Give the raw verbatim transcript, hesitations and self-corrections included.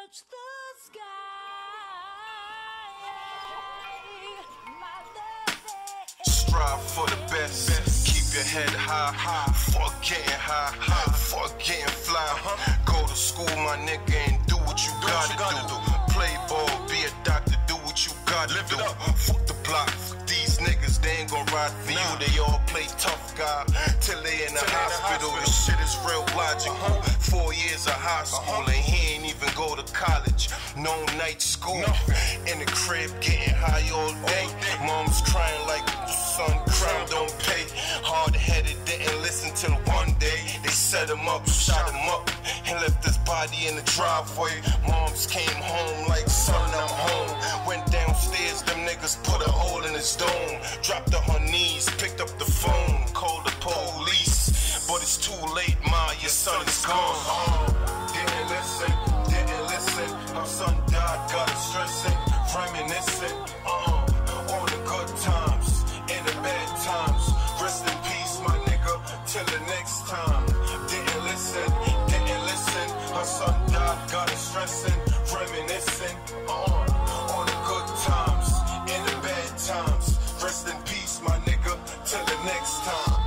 touch the sky. My love is strive for the best. Keep your head high. Fuck getting high. Fuck getting fly. Go to school, my nigga, and do what you gotta do. Play ball, be a doctor, do what you gotta do. Fuck the block. These niggas, they ain't gon' ride for you. They all play tough guy till they in the hospital. This shit is real logical. Four years of high school and he ain't even go to college. No night school. In the crib getting high all day. Mom's crying like son, crime don't pay. Hard-headed, didn't listen till one day they set him up, shot him up, and left his body in the driveway. Moms came home like, son, I'm home. Went downstairs, them niggas put a hole in his dome. Dropped to her knees, picked up the phone, called the police. But it's too late, ma, your son is gone. Uh, didn't listen, didn't listen. My son died, got it stressing, reminiscing. Uh, all the good times, in the bad times. Rest in peace, my nigga, till the next time. Didn't listen, didn't listen. Her son died, got it stressing, reminiscing. Uh, all the good times, in the bad times. Rest in peace, my nigga, till the next time.